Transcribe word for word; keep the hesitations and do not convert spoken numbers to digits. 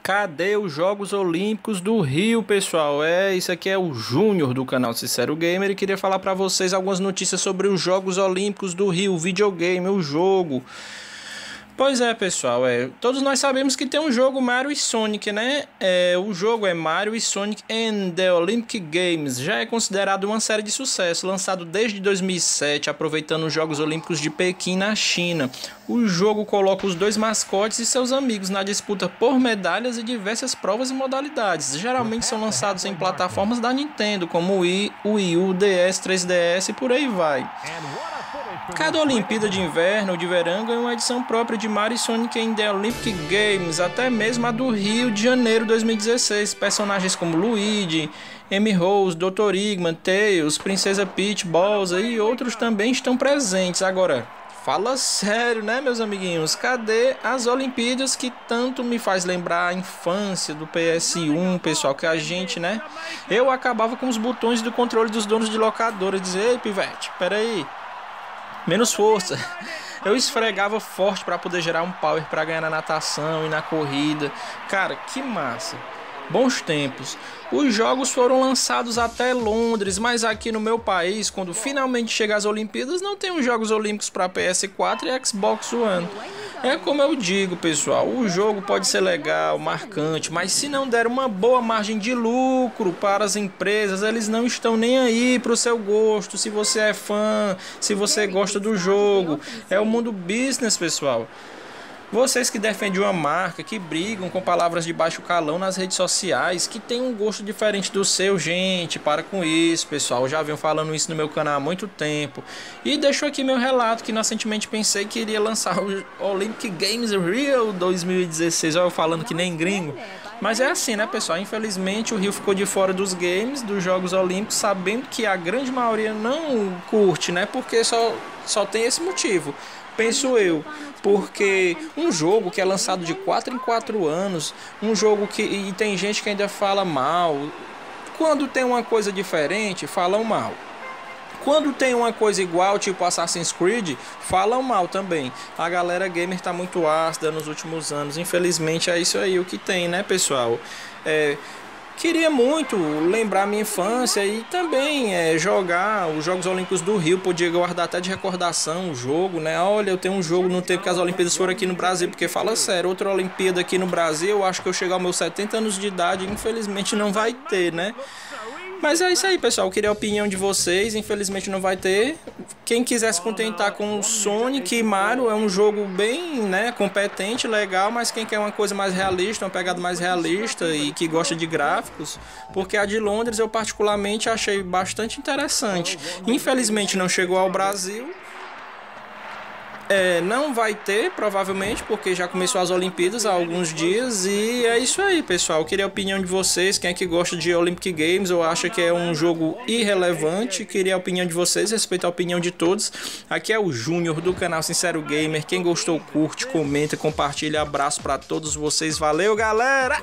Cadê os Jogos Olímpicos do Rio, pessoal? É, isso aqui é o Júnior do canal Sincero Gamer e queria falar para vocês algumas notícias sobre os Jogos Olímpicos do Rio, o videogame, o jogo. Pois é, pessoal, é, todos nós sabemos que tem um jogo Mario e Sonic, né? É, o jogo é Mario e Sonic and the Olympic Games. Já é considerado uma série de sucesso, lançado desde dois mil e sete, aproveitando os Jogos Olímpicos de Pequim, na China. O jogo coloca os dois mascotes e seus amigos na disputa por medalhas e diversas provas e modalidades. Geralmente são lançados em plataformas da Nintendo, como o Wii, o Wii U, D S, três D S e por aí vai. Cada Olimpíada de Inverno ou de Verão ganha uma edição própria de Mario e Sonic in the Olympic Games, até mesmo a do Rio de Janeiro dois mil e dezesseis. Personagens como Luigi, Amy Rose, doutor Eggman, Tails, Princesa Peach, Bowser e outros também estão presentes. Agora, fala sério, né, meus amiguinhos? Cadê as Olimpíadas que tanto me faz lembrar a infância do P S um, pessoal? Que a gente, né? Eu acabava com os botões do controle dos donos de locadora. Dizer, ei, pivete, peraí. Menos força. Eu esfregava forte para poder gerar um power para ganhar na natação e na corrida. Cara, que massa. Bons tempos. Os jogos foram lançados até Londres, mas aqui no meu país, quando finalmente chegar as Olimpíadas, não tem os Jogos Olímpicos para P S quatro e Xbox One. É como eu digo, pessoal, o jogo pode ser legal, marcante, mas se não der uma boa margem de lucro para as empresas, eles não estão nem aí para o seu gosto, se você é fã, se você gosta do jogo. É o mundo business, pessoal. Vocês que defendem uma marca, que brigam com palavras de baixo calão nas redes sociais, que tem um gosto diferente do seu, gente, para com isso, pessoal. Eu já venho falando isso no meu canal há muito tempo. E deixo aqui meu relato, que recentemente pensei que iria lançar o Olympic Games Rio dois mil e dezesseis. Olha eu falando que nem gringo. Mas é assim, né, pessoal? Infelizmente o Rio ficou de fora dos games, dos Jogos Olímpicos, sabendo que a grande maioria não curte, né? Porque só, só tem esse motivo. Penso eu, porque um jogo que é lançado de quatro em quatro anos, um jogo que e tem gente que ainda fala mal, quando tem uma coisa diferente, falam mal. Quando tem uma coisa igual, tipo Assassin's Creed, falam mal também. A galera gamer tá muito ácida nos últimos anos, infelizmente é isso aí o que tem, né, pessoal? É... Queria muito lembrar minha infância e também é, jogar os Jogos Olímpicos do Rio. Podia guardar até de recordação o jogo, né? Olha, eu tenho um jogo no tempo que as Olimpíadas foram aqui no Brasil. Porque fala sério, outra Olimpíada aqui no Brasil, eu acho que eu chegar aos meus setenta anos de idade, infelizmente não vai ter, né? Mas é isso aí, pessoal. Eu queria a opinião de vocês. Infelizmente não vai ter. Quem quiser se contentar com o Sonic e Mario, é um jogo bem, né, competente, legal. Mas quem quer uma coisa mais realista, uma pegada mais realista e que gosta de gráficos, porque a de Londres eu particularmente achei bastante interessante. Infelizmente não chegou ao Brasil. É, não vai ter, provavelmente, porque já começou as Olimpíadas há alguns dias. E é isso aí, pessoal. Eu queria a opinião de vocês. Quem é que gosta de Olympic Games ou acha que é um jogo irrelevante? Queria a opinião de vocês, respeito a opinião de todos. Aqui é o Júnior do canal Sincero Gamer. Quem gostou, curte, comenta, compartilha. Abraço para todos vocês. Valeu, galera!